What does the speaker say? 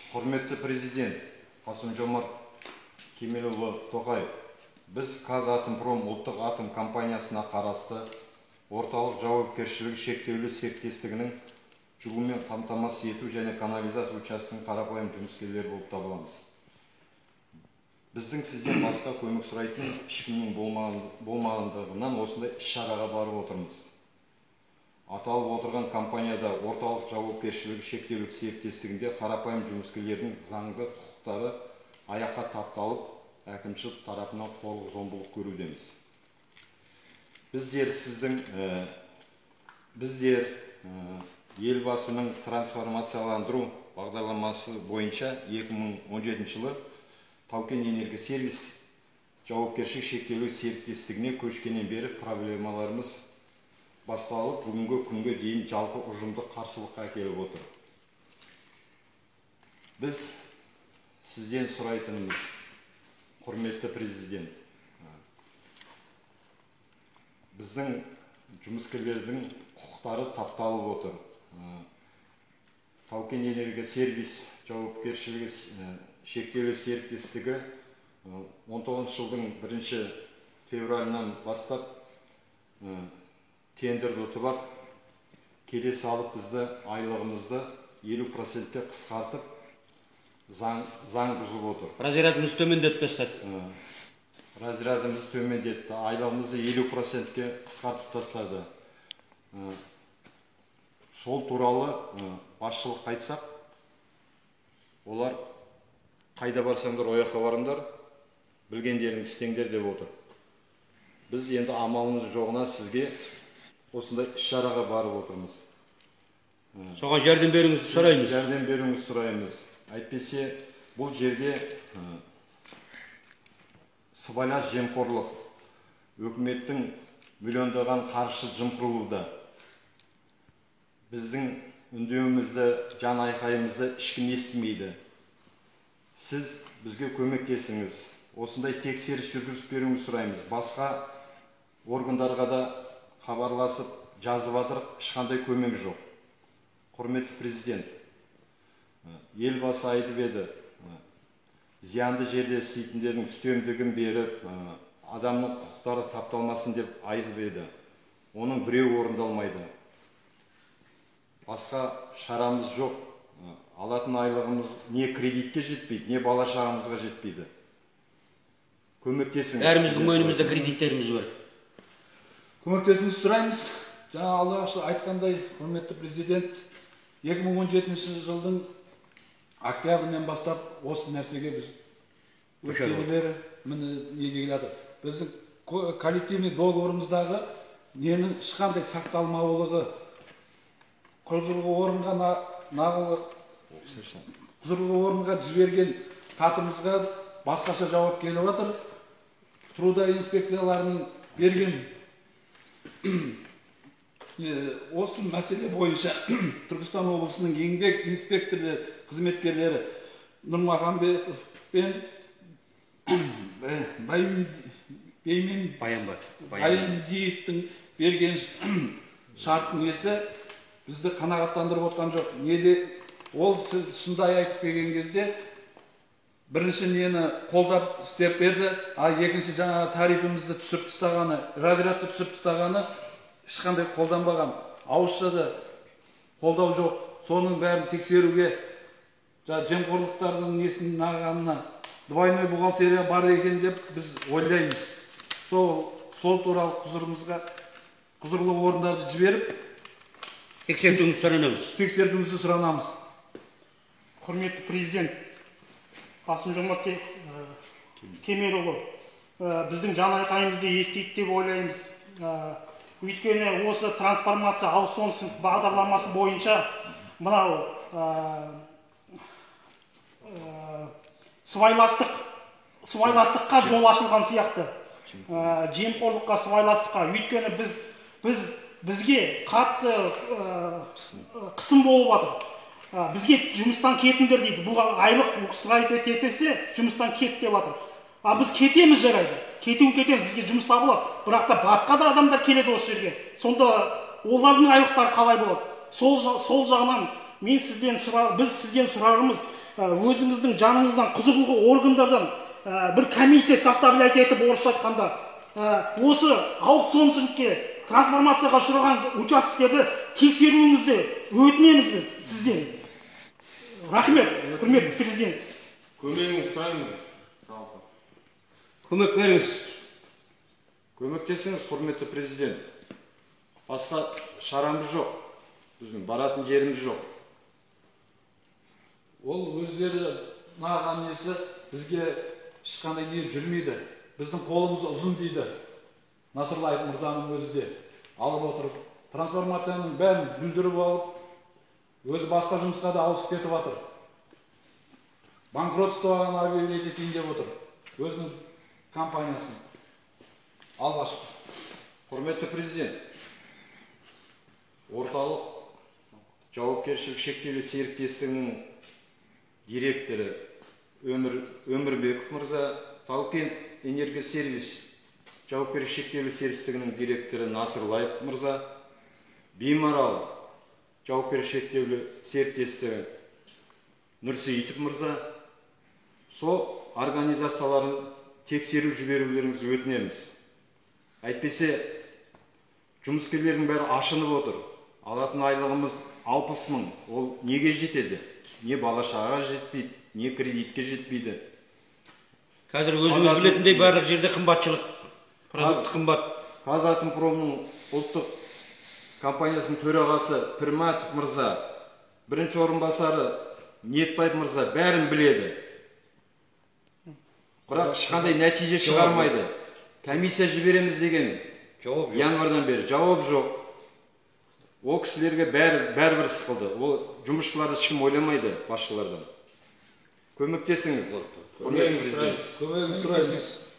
Құрметті президент Қасым-Жомарт Кемелұлы Тоқаев, біз Қазатомпром ұлттық атом компаниясына қарасты орталық жауапкершілігі шектеулі серіктестігінің жылумен қамтамасыз ету және канализация учаскесінің қарапайым жұмыскерлері болып табыламыз. Біздің сізден басқа көмек сұрайтын ешкімнің болмағандығынан осындай іс-шараға барып отырмыз. Аталып отырған компанияда орталық жауапкершілігі шектеулі серіктестігінде қарапайым жұмыскерлердің заңды құқықтары аяққа тапталып, әкімшілік тарапынан қорлық-зомбылық көрудеміз. Біздер елбасының трансформацияландыру бағдарламасы бойынша 2017 жылы Тау-Кен Энергосервис жауапкершілігі шектеулі серіктестігіне көшкеннен бері проблемаларымыз басталып, бүгінгі күнге дейін жалпы ұжымдық қарсылыққа әкеліп отыр. Біз сізден сұрайтынымыз, құрметті президент, біздің жұмыскерлердің құқықтары тапталып отыр. Тау-Кен Энергосервис жауапкершілігі шектеулі серіктестігі 19 жылдың 1 февралынан бастап тендерді ұтып ап, келесі алып бізді айлығымызды 50%-ке қысқартып, заң бұзып отыр. Разрядымыз төмендетіп тастады. Разрядымыз төмендетті, айлығымызды 50%-ке қысқартып тастады. Сол туралы басшылық айтсақ, олар қайда барсаңдар, ояққа барыңдар, білгендерің істеңдер деп отыр. Біз енді амалымыз жоғынан сізге осындай іс-шараға барып отырмыз. Соған жәрдем беруіңізді сұраймыз. Жәрдем беруіңізді сұраймыз. Әйтпесе, бұл жерде сыбайлас жемқорлық, өкіметтің миллиондаған қаржысы жымқырылуда. Біздің үндеуімізді, жан айқайымызды ешкім естімейді. Сіз бізге көмектесіңіз. Осындай тексеріс жүргізіп беруіңізді сұраймыз. Басқа органдарға да хабарласып жазып жатыр, ешқандай көмек жоқ. Құрметті президент, елбасы айтып еді, зиянды жерде істейтіндердің үстемдігін беріп, адамның құқықтары тапталмасын деп айтып еді. Оның біреу орындалмайды. Басқа шарамыз жоқ. Алатын айлығымыз не кредитке жетпейді, не бала шағамызға жетпейді. Көмектесіңіз. Бәріміздің мойнымызда кредиттеріміз бар. Көмектесіңізді сұраймыз. Жаңа алғашқы айтқандай, құрметті президент, 2017 жылдың октябрінен бастап осы нәрсеге біз өткелі бері неге келеді. Біздің коллективный договорымыздағы ненің ешқандай сақталмаулығы, құзырлы орынға жіберген қатымызға басқаша жауап келіп жатыр. Труда инспекцияларының берген осы мәселе бойынша Түркістан облысының еңбек инспекторлары, қызметкерлері Нұрмағамбетов пен Баяндиевтің берген шарттың несі бізді қанағаттандырып отқан жоқ. Неде ол шындай айтып келген кезде бірінші нені қолдап істеп берді, екінші жаңа тарифімізді түсіріп тастағаны, разрядты түсіріп тастағаны ешқандай қолданбаған. Ауызша да қолдау жоқ. Соның бәрін тексеруге, жемқорлықтардың несінің нағанына двойной бухгалтерия бар екен деп біз ойлаймыз. Сол туралы құзырлы орындарды жіберіп, тексертуіңізді сұранамыз. Құрметті президент Қасым-Жомарт Кемелұлы, біздің жан айқайымызды естиді деп ойлаймыз. Өйткені осы трансформация аутсорсинг бағдарламасы бойынша мынау сыбайластыққа жол ашылған сияқты. Жемқорлыққа, сыбайластыққа. Өйткені бізге қатты қысым болып жатыр. Бізге жұмыстан кетіңдер дейді. Бұл айлық ұстырайды тепесе, жұмыстан кет деп жатыр. Біз кетеміз жарайды. Кетеміз, бізге жұмыс табылады. Бірақ та басқа да адамдар келеді осы жерге. Сонда олардың айлықтары қалай болады? Сол жағынан біз сізден сұрарымыз, өзіңіздің жаныңыздан құзырлы органдардан бір комиссия составлять етіп, орысша айтқанда, осы аукционшілікке, трансформацияға ұшыраған участоктерді тексеруіңізді өтінеміз біз сізден. Рахмет, құрметті президент. Көмегіңізді сұраймыз. Көмек беріңіз. Көмектесіңіз, құрметті президент. Басқа шарамыз жоқ. Біздің баратын жеріміз жоқ. Ол өздері наған несі бізге ешқандай не жүрмейді. Біздің қолымыз ұзын дейді. Насырлаев мырзаның өзі де алып отырып, трансформацияның бәрін бүлдіріп алып, өзі басқа жұмысқа да ауысып кетіп жатыр. Банкротствоған объявлять етейін деп отыр. Өзінің компаниясын. Алғашқы. Құрметті президент, орталық жауапкершілік шектеулі серіктестігінің директоры Өмірбеков мырза, Тау-Кен энергосервис жауапкершілік шектеулі серіктестігінің директоры Насырлаев мырза, Беймарал жауапкершілік шектеулі серіктестігі Нұрсейітов мырза, сол организацияларын тексеру жіберулеріңізді өтінеміз. Әйтпесе, жұмыскерлердің бәрі ашынып отыр. Алатын айлығымыз 60 мың. Ол неге жетеді? Не бала-шағаға жетпейді, не кредитке жетпейді. Қазір өзіңіз білетіндей барлық жерде қымбатшылық, продукт қымбат. Қазатомпромның ұлттық компаниясының төрағасы Пірматов мырза, бірінші орынбасары Ниетбаев мырза бәрін біледі. Бірақ ешқандай нәтиже шығармайды. Комиссия жібереміз деген январдан бері жауап жоқ. Ол кісілерге бәрібір сықылды. Ол жұмысшыларды ешкім ойламайды басшылардан. Көмектесіңіз. Көмегіңізді сұраймыз.